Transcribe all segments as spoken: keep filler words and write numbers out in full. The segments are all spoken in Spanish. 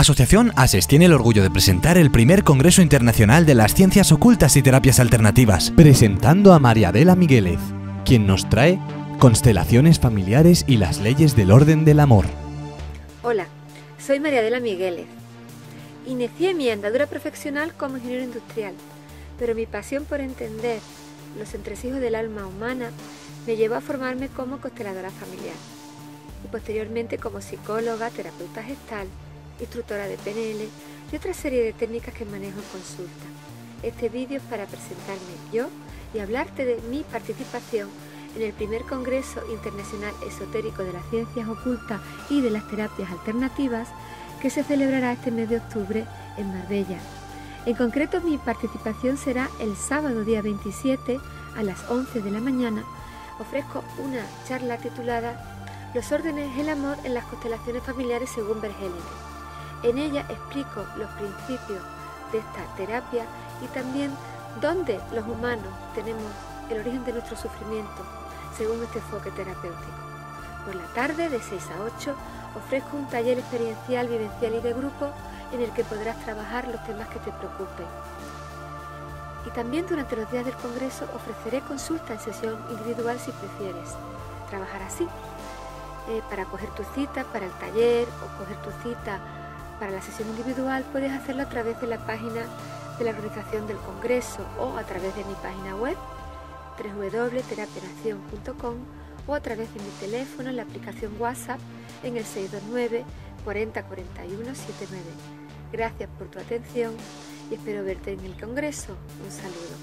Asociación ASES tiene el orgullo de presentar el primer Congreso Internacional de las Ciencias Ocultas y Terapias Alternativas, presentando a María Adela Miguélez, quien nos trae Constelaciones familiares y las leyes del orden del amor. Hola, soy María Adela Miguélez. Inicié mi andadura profesional como ingeniero industrial, pero mi pasión por entender los entresijos del alma humana me llevó a formarme como consteladora familiar y posteriormente como psicóloga, terapeuta gestal, instructora de P N L y otra serie de técnicas que manejo en consulta. Este vídeo es para presentarme yo y hablarte de mi participación en el primer Congreso Internacional Esotérico de las Ciencias Ocultas y de las Terapias Alternativas que se celebrará este mes de octubre en Marbella. En concreto, mi participación será el sábado día veintisiete a las once de la mañana. Ofrezco una charla titulada Los órdenes del amor en las constelaciones familiares según Bert Hellinger. En ella explico los principios de esta terapia y también dónde los humanos tenemos el origen de nuestro sufrimiento según este enfoque terapéutico. Por la tarde, de seis a ocho, ofrezco un taller experiencial, vivencial y de grupo en el que podrás trabajar los temas que te preocupen. Y también durante los días del Congreso ofreceré consulta en sesión individual si prefieres trabajar así. Eh, para coger tu cita para el taller o coger tu cita para la sesión individual puedes hacerlo a través de la página de la organización del Congreso o a través de mi página web doble u doble u doble punto terapia en acción punto com o a través de mi teléfono en la aplicación WhatsApp en el seis dos nueve, cuarenta, cuarenta y uno, setenta y nueve. Gracias por tu atención y espero verte en el Congreso. Un saludo.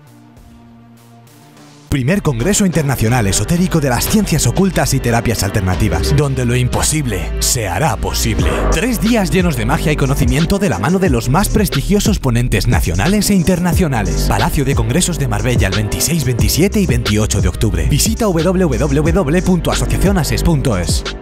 Primer Congreso Internacional Esotérico de las Ciencias Ocultas y Terapias Alternativas, donde lo imposible se hará posible. Tres días llenos de magia y conocimiento de la mano de los más prestigiosos ponentes nacionales e internacionales. Palacio de Congresos de Marbella el veintiséis, veintisiete y veintiocho de octubre. Visita doble u doble u doble u punto asociación ases punto es.